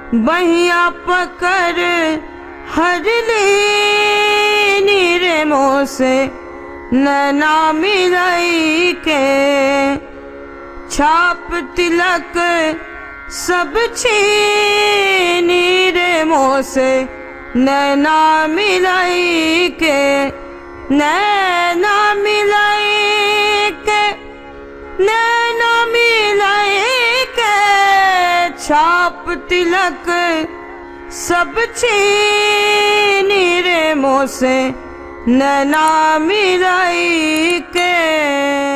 बहिया पकड़ हर ली रे मोह से नैना मिलाई के। छाप तिलक सब छीनी रे मोह से नैना मिलाई के। नैना मिलाई के, नैना मिलाई के। छाप तिलक सब छीनी रे मोह से नैना मिलाई के।